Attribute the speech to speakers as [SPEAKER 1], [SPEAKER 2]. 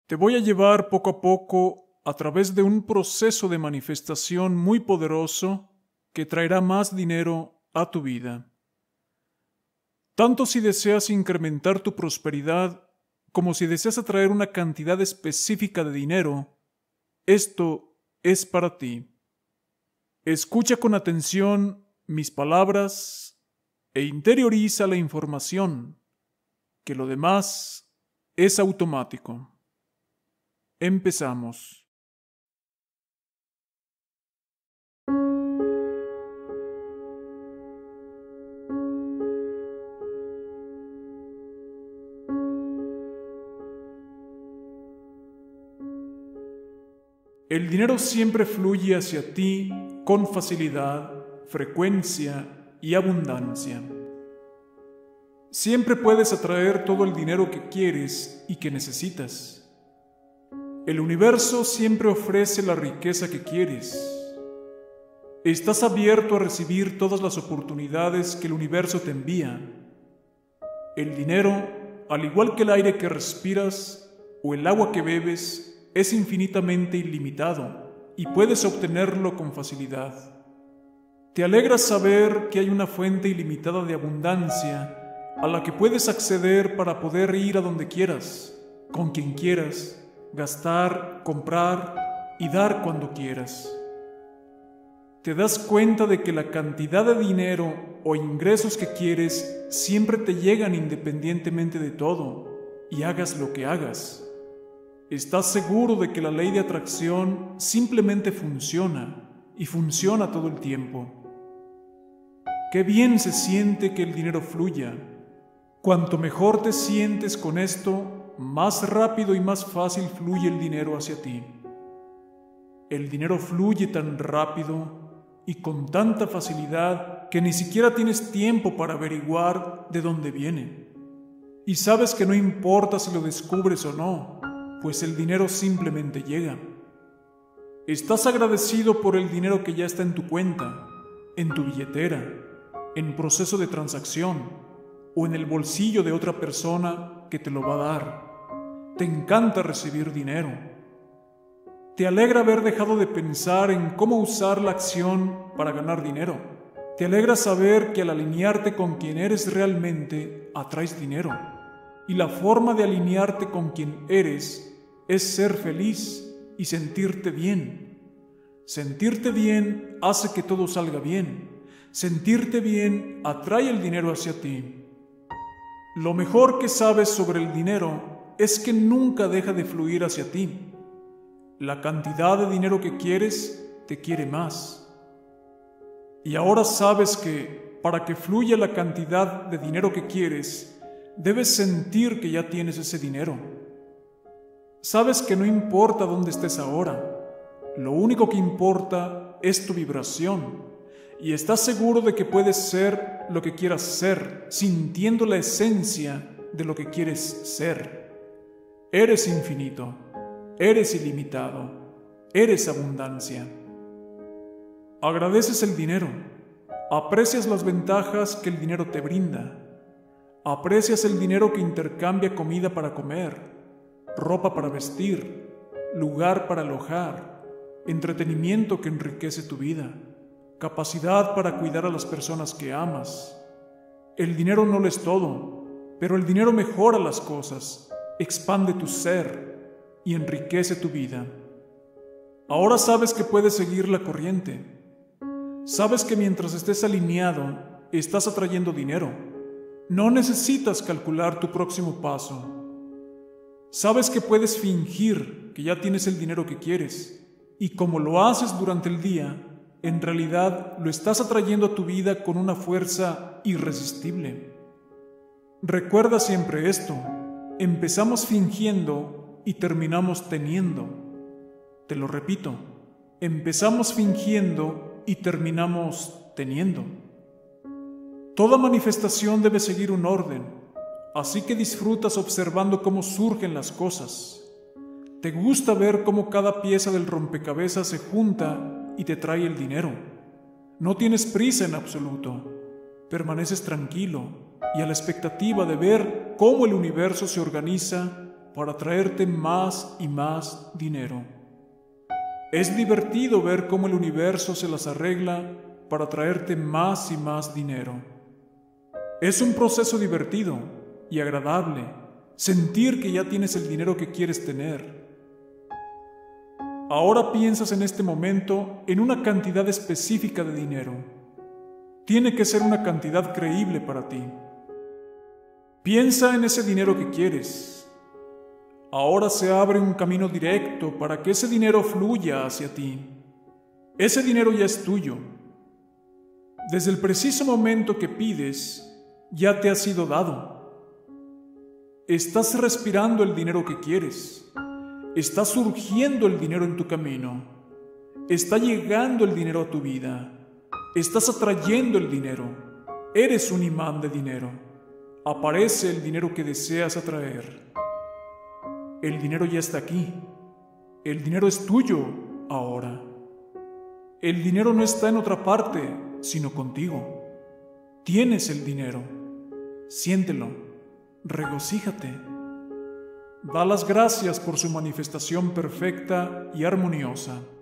[SPEAKER 1] Te voy a llevar poco a poco a través de un proceso de manifestación muy poderoso que traerá más dinero a tu vida. Tanto si deseas incrementar tu prosperidad como si deseas atraer una cantidad específica de dinero, esto es para ti. Escucha con atención mis palabras e interioriza la información, que lo demás es automático. Empezamos. El dinero siempre fluye hacia ti con facilidad, frecuencia y abundancia. Siempre puedes atraer todo el dinero que quieres y que necesitas. El universo siempre ofrece la riqueza que quieres. Estás abierto a recibir todas las oportunidades que el universo te envía. El dinero, al igual que el aire que respiras o el agua que bebes, es infinitamente ilimitado y puedes obtenerlo con facilidad. Te alegra saber que hay una fuente ilimitada de abundancia a la que puedes acceder para poder ir a donde quieras, con quien quieras, gastar, comprar y dar cuando quieras. Te das cuenta de que la cantidad de dinero o ingresos que quieres siempre te llegan independientemente de todo y hagas lo que hagas. Estás seguro de que la ley de atracción simplemente funciona y funciona todo el tiempo. Qué bien se siente que el dinero fluya. Cuanto mejor te sientes con esto, más rápido y más fácil fluye el dinero hacia ti. El dinero fluye tan rápido y con tanta facilidad que ni siquiera tienes tiempo para averiguar de dónde viene. Y sabes que no importa si lo descubres o no, pues el dinero simplemente llega. Estás agradecido por el dinero que ya está en tu cuenta, en tu billetera, en proceso de transacción o en el bolsillo de otra persona que te lo va a dar. Te encanta recibir dinero. Te alegra haber dejado de pensar en cómo usar la acción para ganar dinero. Te alegra saber que al alinearte con quien eres realmente, atraes dinero. Y la forma de alinearte con quien eres es ser feliz y sentirte bien. Sentirte bien hace que todo salga bien. Sentirte bien atrae el dinero hacia ti. Lo mejor que sabes sobre el dinero es que nunca deja de fluir hacia ti. La cantidad de dinero que quieres te quiere más. Y ahora sabes que para que fluya la cantidad de dinero que quieres, debes sentir que ya tienes ese dinero. Sabes que no importa dónde estés ahora, lo único que importa es tu vibración, y estás seguro de que puedes ser lo que quieras ser, sintiendo la esencia de lo que quieres ser. Eres infinito, eres ilimitado, eres abundancia. Agradeces el dinero, aprecias las ventajas que el dinero te brinda, aprecias el dinero que intercambia comida para comer, ropa para vestir, lugar para alojar, entretenimiento que enriquece tu vida, capacidad para cuidar a las personas que amas. El dinero no lo es todo, pero el dinero mejora las cosas, expande tu ser y enriquece tu vida. Ahora sabes que puedes seguir la corriente. Sabes que mientras estés alineado, estás atrayendo dinero. No necesitas calcular tu próximo paso. Sabes que puedes fingir que ya tienes el dinero que quieres, y como lo haces durante el día, en realidad lo estás atrayendo a tu vida con una fuerza irresistible. Recuerda siempre esto: empezamos fingiendo y terminamos teniendo. Te lo repito, empezamos fingiendo y terminamos teniendo. Toda manifestación debe seguir un orden. Así que disfrutas observando cómo surgen las cosas. Te gusta ver cómo cada pieza del rompecabezas se junta y te trae el dinero. No tienes prisa en absoluto. Permaneces tranquilo y a la expectativa de ver cómo el universo se organiza para traerte más y más dinero. Es divertido ver cómo el universo se las arregla para traerte más y más dinero. Es un proceso divertido y agradable sentir que ya tienes el dinero que quieres tener. Ahora piensas en este momento en una cantidad específica de dinero. Tiene que ser una cantidad creíble para ti. Piensa en ese dinero que quieres. Ahora se abre un camino directo para que ese dinero fluya hacia ti. Ese dinero ya es tuyo. Desde el preciso momento que pides, ya te ha sido dado. Estás respirando el dinero que quieres. Está surgiendo el dinero en tu camino. Está llegando el dinero a tu vida. Estás atrayendo el dinero. Eres un imán de dinero. Aparece el dinero que deseas atraer. El dinero ya está aquí. El dinero es tuyo ahora. El dinero no está en otra parte, sino contigo. Tienes el dinero. Siéntelo. Regocíjate. Da las gracias por su manifestación perfecta y armoniosa.